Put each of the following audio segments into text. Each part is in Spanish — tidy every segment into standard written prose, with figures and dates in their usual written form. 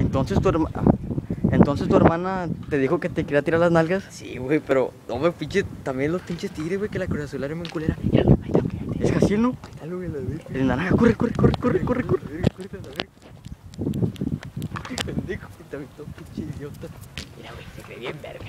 Entonces tu hermana te dijo que te quería tirar las nalgas. Sí, güey, pero no me pinche, también los pinches tigres, güey, que la Cruz Azul era muy culera. Míralo, ahí está, Es Jaciel, ¿no? ahí está, güey, la verga. El naranja, corre. Pendejo, güey, también todo pinche idiota. Mira, güey, se cree bien verga.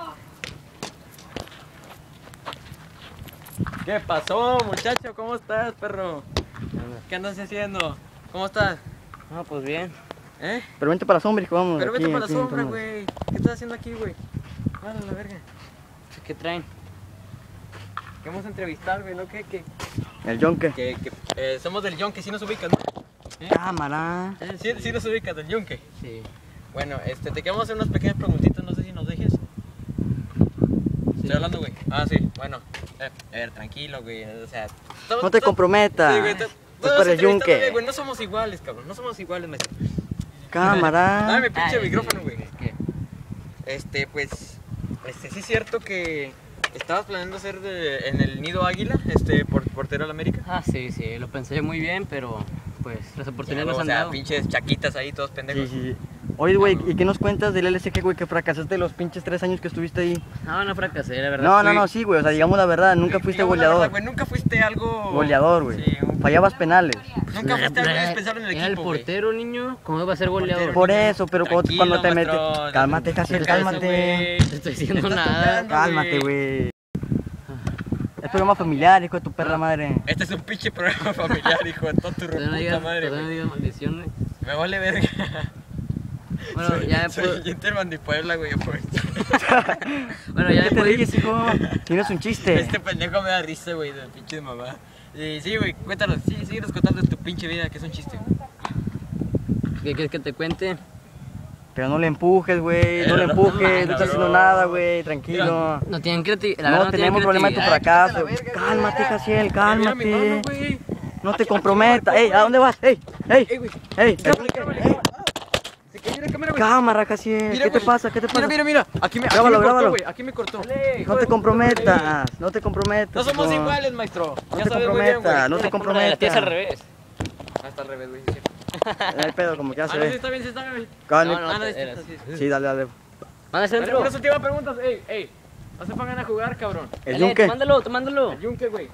¿Qué pasó, muchacho? ¿Cómo estás, perro? ¿Qué andas haciendo? ¿Cómo estás? No, pues bien. ¿Eh? Pero vente para la sombra, hijo, vamos. Pero vete aquí, para la aquí, sombra, vamos. güey. ¿Qué estás haciendo aquí, güey? Vale, la verga. ¿Qué traen? ¿Qué vamos a entrevistar, güey? ¿No? ¿Qué? El yonque. Somos del Yonque, ¿sí nos ubican, no? ¿Eh? Cámara. Sí nos ubican del Yonque. Sí. Bueno, te queremos hacer unas pequeñas preguntitas, no sé si nos dejes. Estoy hablando, güey. Ah, sí, bueno. A ver, tranquilo, güey. O sea, No te comprometas. Sí, güey. Es para el yunque. Güey, no somos iguales, cabrón. No somos iguales, maestro. Cámara. Dame pinche Ay, micrófono, güey. Es que Pues, sí es cierto que estabas planeando ser en el Nido Águila, portero de la América. sí, lo pensé muy bien, pero pues las oportunidades nos O han sea, dado. pinches chaquitas ahí, todos pendejos. Sí. Oye, güey, ¿y qué nos cuentas del LSG, güey, que fracasaste los pinches 3 años que estuviste ahí? No fracasé, la verdad. No, sí, güey, o sea, digamos la verdad, nunca fuiste Digamos la goleador. verdad, güey, nunca fuiste algo... Goleador, güey. Sí, Fallabas penales. Nunca fuiste algo indispensable en el Era el equipo, güey. portero, niño. ¿Cómo iba a ser goleador? Por eso, pero Tranquilo, cuando te metes... maestro. Cálmate, Jaciel, cálmate. No te estoy diciendo nada. Cálmate, güey. Es programa familiar, hijo de tu perra madre. Este es un pinche programa familiar, hijo de toda tu Todavía no puta digas, madre, todavía no güey. digas maldiciones. Me vale verga. Bueno, ya Soy Interman de Puebla, güey, pues. Bueno, ya ¿Qué te después. ríes, hijo? Tienes un chiste. Este pendejo me da risa, güey, de pinche mamá. Y sí, güey, cuéntanos, síguenos contando de tu pinche vida, que es un chiste. ¿Qué quieres que te cuente? Pero no le empujes, güey, no le empujes, no estás haciendo nada, güey, tranquilo. No tienen creatividad. No tenemos problema en tu fracaso. Cálmate, Jaciel, Mira mi mano, cálmate. güey. No te comprometas. Ey, ¿a dónde vas? Ey, ey, cámara, Jaciel, ¿qué te pasa? ¿Qué te pasa? Mira. Aquí me Grábalo, cortó, grábalo. güey. Aquí me cortó. No te comprometas, no te comprometas. No somos hijo. iguales, maestro. No Ya te sabes muy bien, güey. comprometas, no te La tía comprometas. es al revés. Ah, está al revés, güey. No hay pedo, como que ya se Ah, no, sí ve. está bien, güey. Cállate. No, Ah, no, era sí, así. sí. Sí, dale. Manda Vale, centro. por eso te iba a preguntar, ey. No se pongan a jugar, cabrón. El yunque. Tomándolo. El yunque, güey.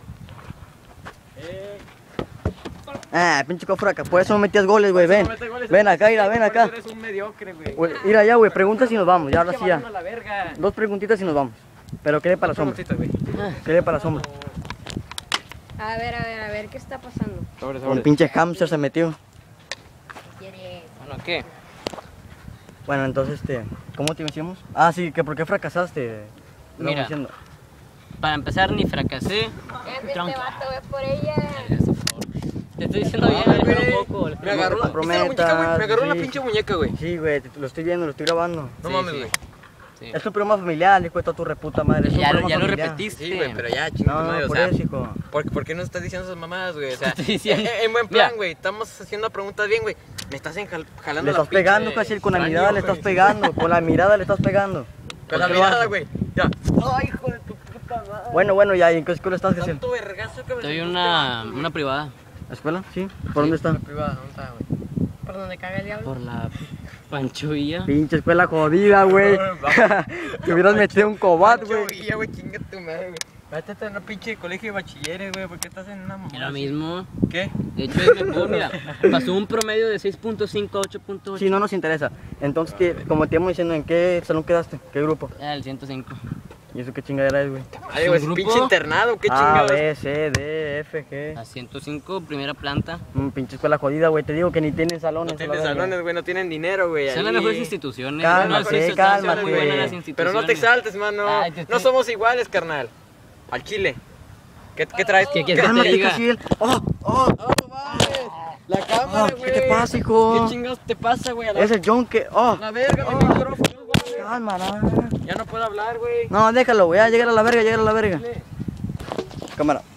Ah, pinche cofraca, por eso no metías goles, güey, ven. Ven acá, mira, ven acá. Eres un mediocre, güey. Güey, mira allá, güey, preguntas y nos vamos, ya ahora sí ya. A la verga. 2 preguntitas y nos vamos. Pero quede para la sombra, Preguntita, güey. quede para la sombra. A ver, ¿qué está pasando? Un pinche hamster se metió. ¿Quieres? Bueno, ¿qué? Bueno, entonces, ¿cómo te decíamos? Ah, sí, que por qué fracasaste. Lo Mira. vamos diciendo. Para empezar, ni fracasé. Este Tranqui. vato ve por ella. Te estoy diciendo bien, aléjalo un poco. Me agarró No te ¿viste la muñeca, güey? Me agarró una sí. pinche muñeca, güey. Sí, güey, lo estoy viendo, lo estoy grabando. No Sí, mames, sí. güey. Sí. Es un programa familiar, hijo de toda tu reputa madre. Es un Ya programa lo familiar. repetiste. Sí, güey, pero ya, chingada No, madre, o por sea. eso, hijo. ¿Por qué no estás diciendo esas mamadas, güey? O sea, Te estoy diciendo. en buen plan, Mira. güey. Estamos haciendo preguntas bien, güey. Me estás jalando Le la estás pegando, pinche Jaciel, con la extraño, mirada le estás güey. pegando. Con la mirada le estás pegando. Con la ¿Por qué lo mirada, haces? güey. Ya. Ay, hijo de tu puta madre. Bueno, ya, ¿y en qué escuela estás, Jaciel? Tanto vergazo que me Estoy en sentiste, una privada. ¿La escuela? Sí. ¿Por dónde está? güey. Privada, ¿dónde está, güey? ¿Por donde caga el diablo? Por la Pancho Villa. Pinche escuela jodida, güey. Te hubieras metido un cobat, güey. Ya, güey, chinga tu madre, güey. Vete a una pinche colegio de bachilleres, güey. ¿Por qué estás en una mamá? Es lo mismo. ¿Qué? De hecho, es mejor, mira. Pasó un promedio de 6.5 a 8.8. Sí, no nos interesa. Entonces, como te íbamos diciendo, ¿en qué salón quedaste? ¿Qué grupo? Era el 105. ¿Y eso qué chingadera es, güey? Ay, güey, es ¿Un pinche grupo? internado, qué A, chingados. B, C, D, F, G. A 105, primera planta. Pinche escuela jodida, güey. Te digo que ni tienen salones. No a la tienen verga. salones, güey, no tienen dinero, güey. Son ahí. las mejores instituciones. Cálmate, sí, están cálmate. muy buenas las Pero instituciones. Pero no te exaltes, mano. Ay, te No estoy- somos iguales, carnal. Al chile. ¿Qué traes? ¿Qué quieres que te Cálmate, diga? Jaciel. ¡Oh! No mames. La cámara, ¿Qué güey. te pasa, hijo? ¿Qué chingados te pasa, güey? A la, Es el John que... ¡Oh! la verga, mi micrófono, güey. Cálmala. Ya no puedo hablar, güey. No, déjalo, güey. Ya, llegar a la verga, llegar a la verga. Cámara.